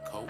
Coke.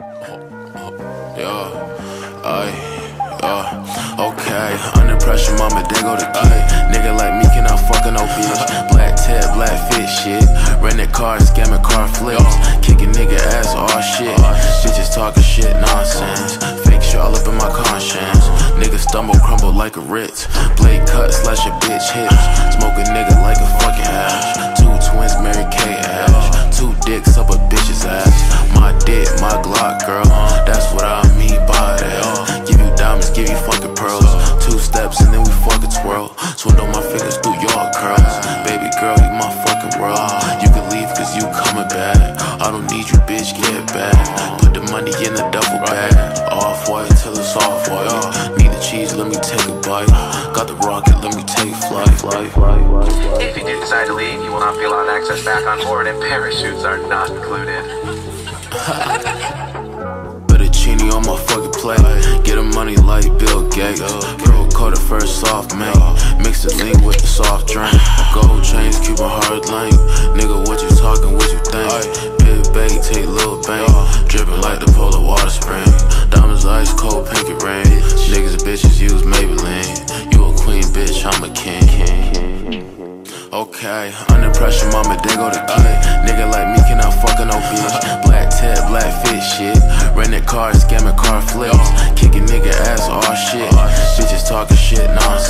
Okay. Under pressure, mama, there go the kid. Nigga like me cannot fuck no bitch. Black tab, black fit shit. Rented cars, scamming car flips. Kicking nigga ass, all shit. Bitches talking shit, nonsense. Fake shit all up in my conscience. Nigga stumble, crumble like a Ritz. Blade cut, slash a bitch hips. Smoke a nigga like a fucking hash. Two twins, Mary Kate Ash. Two dicks up a bitch's ass. My dick, my Glock, girl. That's what I mean by that. Give you diamonds, give you fucking pearls. Two steps and then we fucking twirl. Swindle my fingers through your curls. Baby girl, you my fucking world. You can leave cause you coming back. I don't need you, bitch, get back. Put the money in the duffel bag. Off-white till it's off-white. Need the cheese, let me take a bite. Got the rocket, let me take flight. If you do decide to leave, you will not be allowed access back on board, and parachutes are not included. Fettuccine on my fucking plate. Get the money like Bill Gates. Pro coat first soft mate. Mix the lean with the soft drink. Gold chains keep a hard lane. Nigga, what you talking, what you think? Big bait, take little bang. Dripping like the polar water spring. Diamonds ice cold, pinky rain. Niggas and bitches use Maybelline. You a queen, bitch, I'm a king. Okay, under pressure, mama, there go the kid. Nigga like me cannot fuck no bitch. Black tab, black fit shit. Rented cars, scamming car flips. Kicking nigga ass, all shit. Bitches talking shit, nonsense.